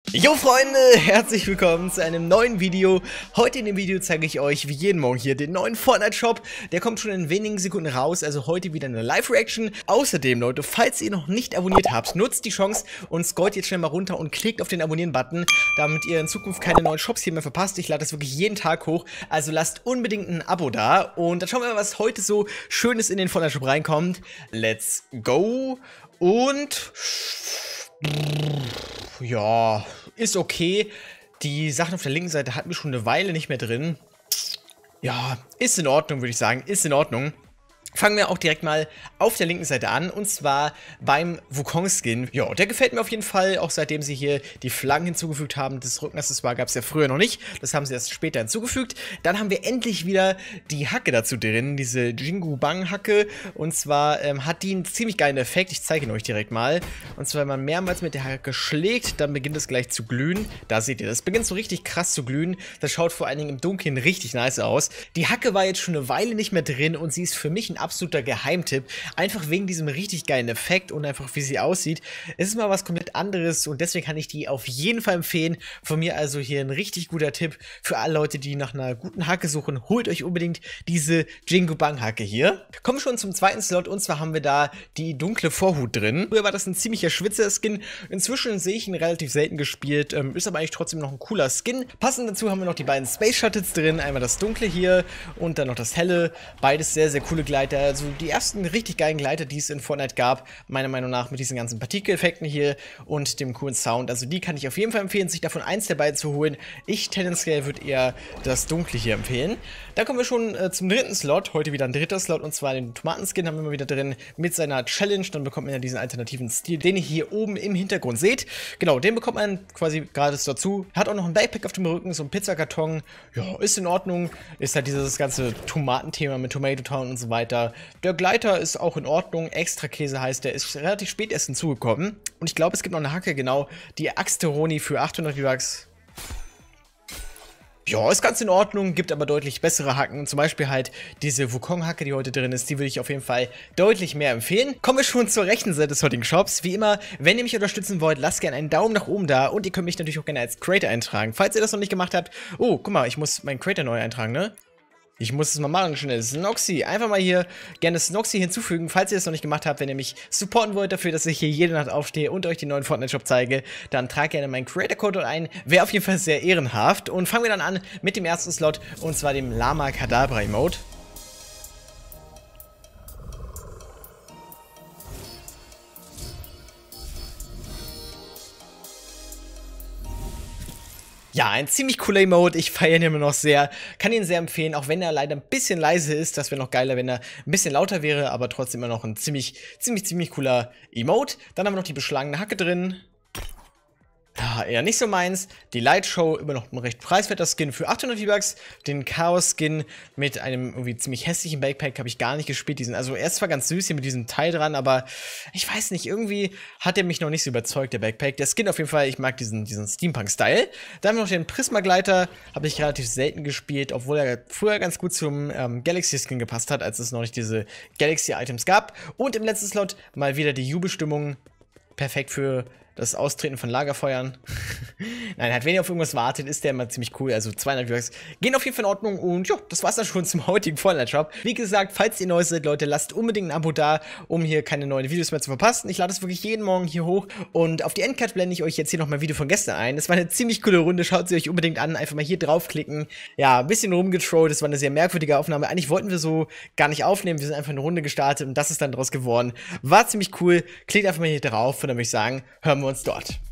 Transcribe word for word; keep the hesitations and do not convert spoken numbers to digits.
Jo Freunde, herzlich willkommen zu einem neuen Video. Heute in dem Video zeige ich euch wie jeden Morgen hier den neuen Fortnite-Shop. Der kommt schon in wenigen Sekunden raus, also heute wieder eine Live-Reaction. Außerdem, Leute, falls ihr noch nicht abonniert habt, nutzt die Chance und scrollt jetzt schnell mal runter und klickt auf den Abonnieren-Button, damit ihr in Zukunft keine neuen Shops hier mehr verpasst. Ich lade das wirklich jeden Tag hoch, also lasst unbedingt ein Abo da. Und dann schauen wir mal, was heute so Schönes in den Fortnite-Shop reinkommt. Let's go! Und... ja, ist okay. Die Sachen auf der linken Seite hatten wir schon eine Weile nicht mehr drin. Ja, ist in Ordnung, würde ich sagen. Ist in Ordnung. Fangen wir auch direkt mal auf der linken Seite an, und zwar beim Wukong-Skin. Ja, der gefällt mir auf jeden Fall, auch seitdem sie hier die Flaggen hinzugefügt haben. Das Rückenaccessoire gab es ja früher noch nicht, das haben sie erst später hinzugefügt. Dann haben wir endlich wieder die Hacke dazu drin, diese Jingu Bang Hacke. Und zwar ähm, hat die einen ziemlich geilen Effekt, ich zeige ihn euch direkt mal. Und zwar, wenn man mehrmals mit der Hacke schlägt, dann beginnt es gleich zu glühen. Da seht ihr, das beginnt so richtig krass zu glühen. Das schaut vor allen Dingen im Dunkeln richtig nice aus. Die Hacke war jetzt schon eine Weile nicht mehr drin und sie ist für mich ein absoluter Geheimtipp, einfach wegen diesem richtig geilen Effekt und einfach wie sie aussieht. Es ist mal was komplett anderes und deswegen kann ich die auf jeden Fall empfehlen. Von mir also hier ein richtig guter Tipp für alle Leute, die nach einer guten Hacke suchen. Holt euch unbedingt diese Jingu Bang Hacke hier. Kommen wir schon zum zweiten Slot, und zwar haben wir da die dunkle Vorhut drin. Früher war das ein ziemlicher Schwitzer-Skin. Inzwischen sehe ich ihn relativ selten gespielt, ähm, ist aber eigentlich trotzdem noch ein cooler Skin. Passend dazu haben wir noch die beiden Space Shuttles drin. Einmal das dunkle hier und dann noch das helle. Beides sehr, sehr coole Gleiter. Also die ersten richtig geilen Gleiter, die es in Fortnite gab, meiner Meinung nach, mit diesen ganzen Partikeleffekten hier und dem coolen Sound. Also die kann ich auf jeden Fall empfehlen, sich davon eins der beiden zu holen. Ich tendenziell würde eher das dunkle hier empfehlen. Dann kommen wir schon äh, zum dritten Slot. Heute wieder ein dritter Slot, und zwar den Tomatenskin haben wir mal wieder drin mit seiner Challenge. Dann bekommt man ja diesen alternativen Stil, den ihr hier oben im Hintergrund seht. Genau, den bekommt man quasi gratis dazu. Hat auch noch ein Backpack auf dem Rücken, so ein Pizzakarton. Ja, ist in Ordnung. Ist halt dieses ganze Tomatenthema mit Tomato Town und so weiter. Der Gleiter ist auch in Ordnung. Extra Käse heißt, der ist relativ spät erst hinzugekommen. Und ich glaube, es gibt noch eine Hacke, genau. Die Axteroni für achthundert V-Bucks. Ja, ist ganz in Ordnung, gibt aber deutlich bessere Hacken. Zum Beispiel halt diese Wukong-Hacke, die heute drin ist, die würde ich auf jeden Fall deutlich mehr empfehlen. Kommen wir schon zur rechten Seite des heutigen Shops. Wie immer, wenn ihr mich unterstützen wollt, lasst gerne einen Daumen nach oben da, und ihr könnt mich natürlich auch gerne als Creator eintragen. Falls ihr das noch nicht gemacht habt, oh, guck mal, ich muss meinen Creator neu eintragen, ne? Ich muss es mal machen, schnell. Snoxy. Einfach mal hier gerne Snoxy hinzufügen, falls ihr das noch nicht gemacht habt. Wenn ihr mich supporten wollt dafür, dass ich hier jede Nacht aufstehe und euch den neuen Fortnite-Shop zeige, dann tragt gerne meinen Creator-Code ein. Wäre auf jeden Fall sehr ehrenhaft. Und fangen wir dann an mit dem ersten Slot, und zwar dem Lama Kadabra Emote. Ja, ein ziemlich cooler Emote, ich feiere ihn immer noch sehr, kann ihn sehr empfehlen, auch wenn er leider ein bisschen leise ist. Das wäre noch geiler, wenn er ein bisschen lauter wäre, aber trotzdem immer noch ein ziemlich, ziemlich, ziemlich cooler Emote. Dann haben wir noch die beschlagene Hacke drin. Ja, eher nicht so meins. Die Light Show, immer noch ein recht preiswerter Skin für achthundert V-Bucks. Den Chaos-Skin mit einem irgendwie ziemlich hässlichen Backpack habe ich gar nicht gespielt. Die sind also erst zwar ganz süß hier mit diesem Teil dran, aber ich weiß nicht, irgendwie hat er mich noch nicht so überzeugt, der Backpack. Der Skin auf jeden Fall, ich mag diesen, diesen Steampunk-Style. Dann haben wir noch den Prisma-Gleiter, habe ich relativ selten gespielt, obwohl er früher ganz gut zum ähm, Galaxy-Skin gepasst hat, als es noch nicht diese Galaxy-Items gab. Und im letzten Slot mal wieder die Jubelstimmung. Perfekt für das Austreten von Lagerfeuern. Nein, halt, wenn ihr auf irgendwas wartet, ist der immer ziemlich cool. Also zweihundert V-Bucks gehen auf jeden Fall in Ordnung. Und ja, das war's dann schon zum heutigen Fortnite-Shop. Wie gesagt, falls ihr neu seid, Leute, lasst unbedingt ein Abo da, um hier keine neuen Videos mehr zu verpassen. Ich lade es wirklich jeden Morgen hier hoch. Und auf die Endcard blende ich euch jetzt hier noch mal ein Video von gestern ein. Das war eine ziemlich coole Runde. Schaut sie euch unbedingt an. Einfach mal hier draufklicken. Ja, ein bisschen rumgetrollt. Das war eine sehr merkwürdige Aufnahme. Eigentlich wollten wir so gar nicht aufnehmen. Wir sind einfach eine Runde gestartet und das ist dann daraus geworden. War ziemlich cool. Klickt einfach mal hier drauf und dann würde ich sagen, hören wir uns dort.